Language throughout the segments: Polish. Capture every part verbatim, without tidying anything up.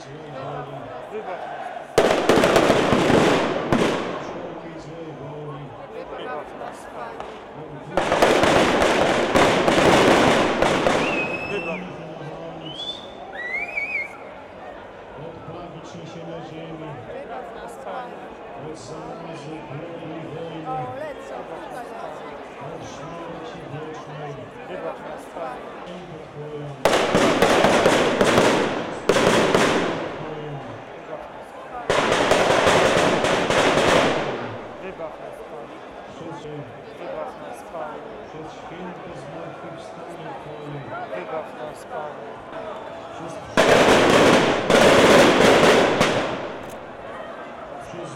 Wybaw nas. Wybaw nas, Panie. Wybaw nas. Odprawić się na ziemi. Wybaw nas, Panie. Od zarazy, choroby i wojny. O, lecą tutaj na ziemi. Od śmierci wiecznej. Wybaw nas, Panie. Piękno Twoją. Wybaw nas, Panie. Wybaw nas, Panie. Przez święte zmartwychwstanie Twoje. Wybaw nas, Panie. Przez przez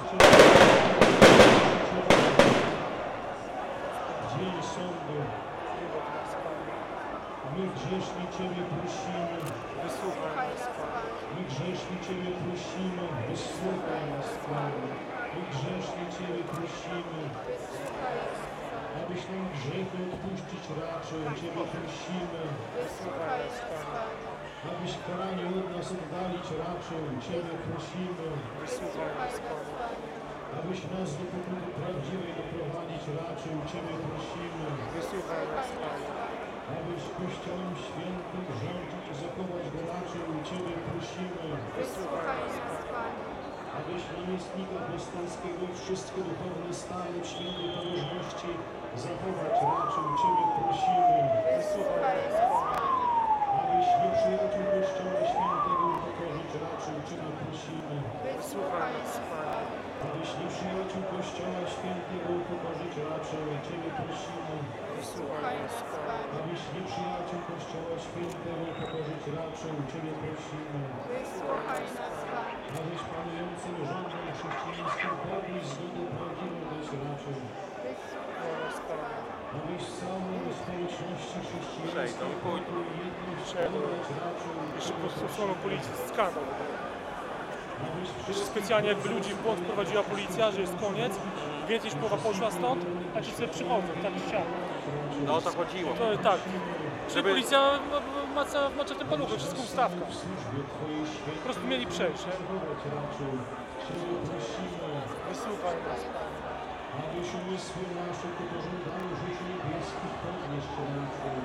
dzień sądu. Wybaw nas, Panie. My grzeszni Ciebie prosimy. Wysłuchaj nas, Panie. My grzeszni Ciebie prosimy. Wysłuchaj nas, Panie. My grzeszni Ciebie prosimy. Abyś nam grzechy odpuścić raczył. Ciebie prosimy. Wysłuchaj nas, Panie. Abyś karanie od nas oddalić raczył. Ciebie prosimy. Wysłuchaj nas, Panie. Abyś nas do pokuty prawdziwej doprowadzić raczył. Ciebie prosimy. Wysłuchaj nas, Panie. Abyś Kościołem Świętym rządzić i zachować go raczył. Ciebie prosimy. Wysłuchaj nas, Panie. Abyś namiestnika apostolskiego i wszystkie duchowne stany w świętej pobożności zachować raczył. Ciebie prosimy. Wysłuchaj nas, Panie. Abyś nieprzyjaciół Kościoła Świętego upokorzyć raczył. Ciebie prosimy. Wysłuchaj nas, Panie. Abyś nieprzyjaciół Kościoła Świętego upokorzyć raczył. Ciebie prosimy. Wysłuchaj nas, Panie. Abyś nieprzyjaciół Kościoła Świętego upokorzyć raczył. Ciebie prosimy. Wysłuchaj nas, Panie. Abyś panującym rządem chrześcijańskim pokój i zgodę prawdziwą dać raczył. Wysłuchaj nas, Panie. Abyś w całej społeczności chrześcijańskiej pokój i jedność dać raczył. Jeszcze posłano policji skandal. Abyś Jeszcze wszystkich specjalnie jakby ludzi w błąd wprowadziła policja, że jest koniec, więcej niż połowa poszła stąd, a ci sobie przychodzą, tak ścian. No o to chodziło. To tak. Że Żeby- policja ma, ma, ma, ma w tym paluchy, wszystko ustawka. w służbie Twojej świętej Po prostu mieli przejść, nie? zachować raczył. Ciebie prosimy. Wysłuchaj nas, Panie. Abyś umysły nasze ku pożądaniu rzeczy niebieskich podnieść raczył.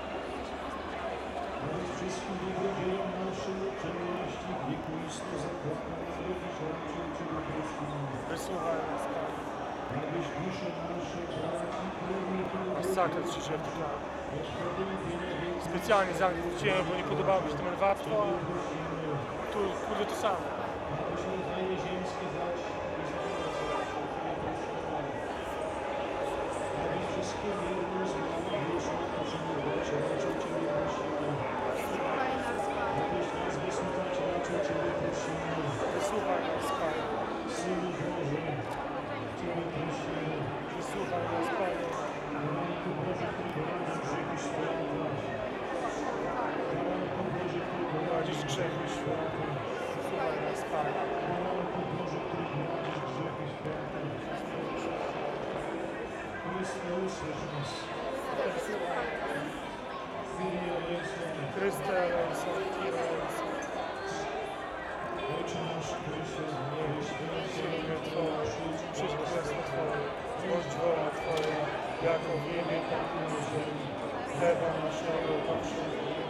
Abyś wszystkim dobrodziejem naszym czynności wiekuisto zapłatą zrobić raczył. Ciebie prosimy. Wysłuchaj nas, Panie. Abyś dusze nasze braci krewnych i Masakra przyszedł tutaj. odprawienia wiecznych Specjalnie zachwyciłem, bo nie podobało mi się to lewactwo, a prosimy. tu kurde to samo. Abyś rodzaje ziemskie dać i zachować raczył. Ciebie prosimy. Abyś wszystkie wierną zmarły wieczne poczyniować raczył. Ciebie prosimy. Wysłuchaj nas, Panie. Abyś nas wysłuchać raczył. Ciebie prosimy. Wysłuchaj nas, Panie. Synu Boży, Ciebie prosimy. Wysłuchaj nas, Panie. Baranku Boży, który prowadzisz grzechy świata. Baranku Boży, który Prowadzisz prowadzisz grzechy świata. Wysłuchaj nas, Panie. Baranku Boży, który prowadzisz grzechy świata. Chryste, usłysz nas. Kyrie eleison. Chryste, eleison, Kyrie eleison. Ojcze nasz, który się w niebie, święć się Imię imię Twoje, Twoje, przyjdź królestwo Twoje, bądź wola Twoja, jako w niebie, tak i na ziemi. Chleba naszego powszedniego